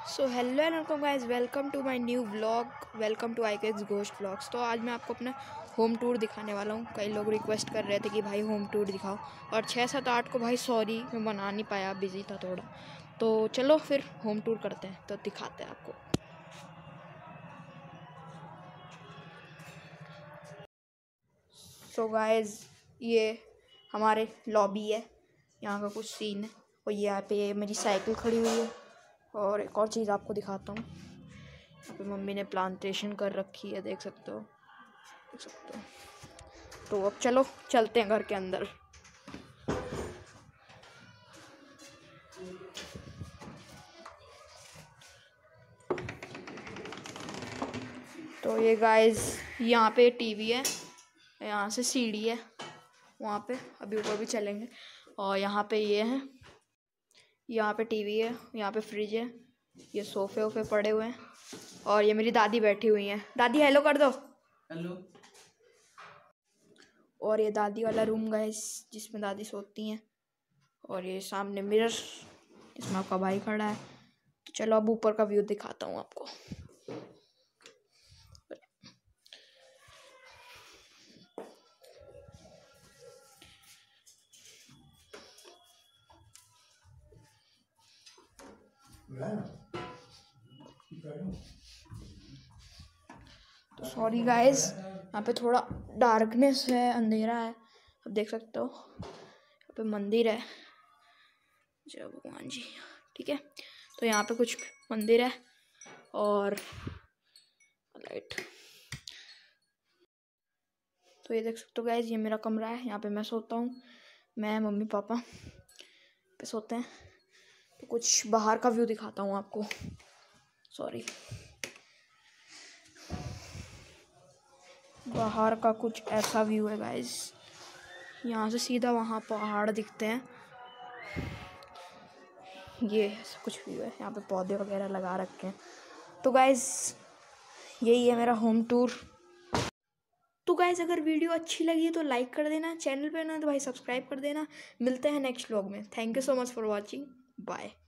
So hello and welcome guys, welcome to my new vlog, welcome to ikex ghost vlogs. तो आज मैं आपको अपना होम टूर दिखाने वाला हूँ। कई लोग रिक्वेस्ट कर रहे थे कि भाई होम टूर दिखाओ, और 6, 7, 8 को भाई सॉरी मैं बना नहीं पाया, बिजी था थोड़ा। तो चलो फिर होम टूर करते हैं, तो दिखाते हैं आपको। सो गाइस, ये हमारे लॉबी है, यहाँ का कुछ सीन है। और यहाँ पे मेरी साइकिल खड़ी हुई है। और एक और चीज़ आपको दिखाता हूँ, यहाँ पे मम्मी ने प्लांटेशन कर रखी है, देख सकते हो। तो अब चलो चलते हैं घर के अंदर। तो ये गाइस, यहाँ पे टीवी है, यहाँ से सीढ़ी है वहाँ पे, अभी ऊपर भी चलेंगे। और यहाँ पे ये है, यहाँ पे टीवी है, यहाँ पे फ्रिज है, ये सोफे वोफे पड़े हुए हैं। और ये मेरी दादी बैठी हुई हैं। दादी हेलो कर दो। हेलो। और ये दादी वाला रूम गाइस, जिसमें दादी सोती हैं। और ये सामने मिरर, इसमें आपका भाई खड़ा है। तो चलो अब ऊपर का व्यू दिखाता हूँ आपको। तो सॉरी गाइस, यहाँ पे थोड़ा डार्कनेस है, अंधेरा है, अब देख सकते हो। यहाँ पे मंदिर है, जय भगवान जी, ठीक है। तो यहाँ पे कुछ मंदिर है और लाइट। तो ये देख सकते हो गाइस, ये मेरा कमरा है, यहाँ पे मैं सोता हूँ। मैं, मम्मी, पापा पे सोते हैं। तो कुछ बाहर का व्यू दिखाता हूँ आपको, सॉरी। बाहर का कुछ ऐसा व्यू है गाइस, यहाँ से सीधा वहाँ पहाड़ दिखते हैं। ये ऐसा कुछ व्यू है, यहाँ पे पौधे वगैरह लगा रखे हैं। तो गाइस, यही है मेरा होम टूर। तो गाइस, अगर वीडियो अच्छी लगी तो लाइक कर देना, चैनल पे ना तो भाई सब्सक्राइब कर देना। मिलते हैं नेक्स्ट व्लॉग में। Thank you so much for watching, bye.